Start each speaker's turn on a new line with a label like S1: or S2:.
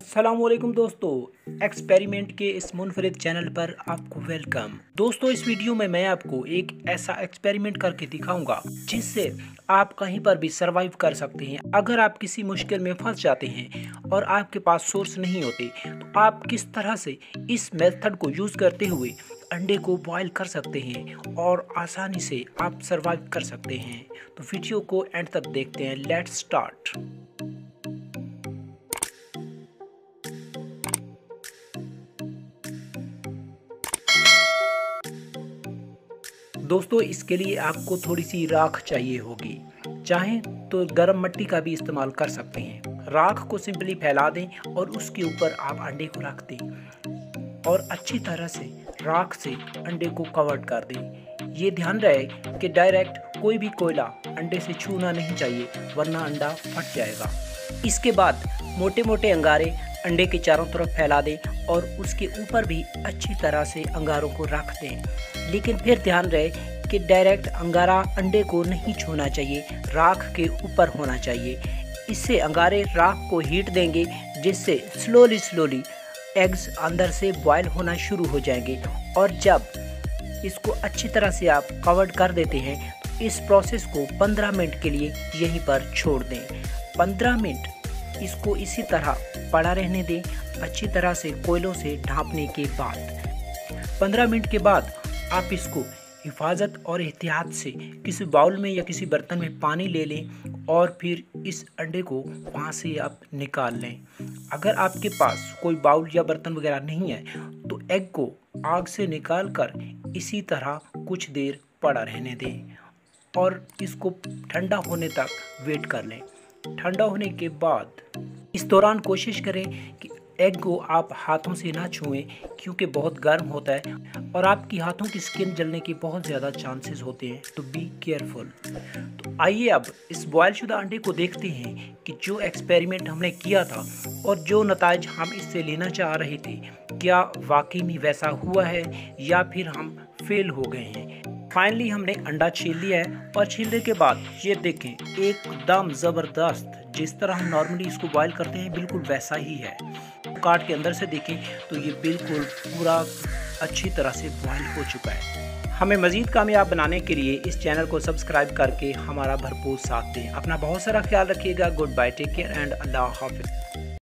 S1: अस्सलामुअलैकुम दोस्तों, एक्सपेरिमेंट के इस मुनफरिद चैनल पर आपको वेलकम। दोस्तों, इस वीडियो में मैं आपको एक ऐसा एक्सपेरिमेंट करके दिखाऊंगा जिससे आप कहीं पर भी सरवाइव कर सकते हैं। अगर आप किसी मुश्किल में फंस जाते हैं और आपके पास सोर्स नहीं होते तो आप किस तरह से इस मेथड को यूज़ करते हुए अंडे को बॉयल कर सकते हैं और आसानी से आप सरवाइव कर सकते हैं। तो वीडियो को एंड तक देखते हैं। Let's start. दोस्तों, इसके लिए आपको थोड़ी सी राख चाहिए होगी। चाहें तो गर्म मिट्टी का भी इस्तेमाल कर सकते हैं। राख को सिंपली फैला दें और उसके ऊपर आप अंडे को रख दें और अच्छी तरह से राख से अंडे को कवर कर दें। ये ध्यान रहे कि डायरेक्ट कोई भी कोयला अंडे से छूना नहीं चाहिए, वरना अंडा फट जाएगा। इसके बाद मोटे मोटे अंगारे अंडे के चारों तरफ फैला दें और उसके ऊपर भी अच्छी तरह से अंगारों को रख दें। लेकिन फिर ध्यान रहे कि डायरेक्ट अंगारा अंडे को नहीं छूना चाहिए, राख के ऊपर होना चाहिए। इससे अंगारे राख को हीट देंगे, जिससे स्लोली एग्स अंदर से बॉयल होना शुरू हो जाएंगे। और जब इसको अच्छी तरह से आप कवर कर देते हैं तो इस प्रोसेस को 15 मिनट के लिए यहीं पर छोड़ दें। 15 मिनट इसको इसी तरह पड़ा रहने दें, अच्छी तरह से कोयलों से ढांपने के बाद। 15 मिनट के बाद आप इसको हिफाजत और एहतियात से किसी बाउल में या किसी बर्तन में पानी ले लें और फिर इस अंडे को वहाँ से आप निकाल लें। अगर आपके पास कोई बाउल या बर्तन वगैरह नहीं है तो एग को आग से निकाल कर इसी तरह कुछ देर पड़ा रहने दें और इसको ठंडा होने तक वेट कर लें। ठंडा होने के बाद इस दौरान कोशिश करें कि एग को आप हाथों से ना छुएं, क्योंकि बहुत गर्म होता है और आपकी हाथों की स्किन जलने के बहुत ज़्यादा चांसेस होते हैं, तो बी केयरफुल। तो आइए अब इस बॉयल शुदा अंडे को देखते हैं कि जो एक्सपेरिमेंट हमने किया था और जो नताइज हम इससे लेना चाह रहे थे, क्या वाकई में वैसा हुआ है या फिर हम फेल हो गए हैं। फाइनली हमने अंडा छील लिया है और छीलने के बाद ये देखें, एकदम ज़बरदस्त। जिस तरह हम नॉर्मली इसको बॉयल करते हैं बिल्कुल वैसा ही है। काट के अंदर से देखें तो ये बिल्कुल पूरा अच्छी तरह से बॉयल हो चुका है। हमें मज़ीद कामयाब बनाने के लिए इस चैनल को सब्सक्राइब करके हमारा भरपूर साथ दें। अपना बहुत सारा ख्याल रखिएगा। Goodbye, take care and अल्लाह हाफिज़।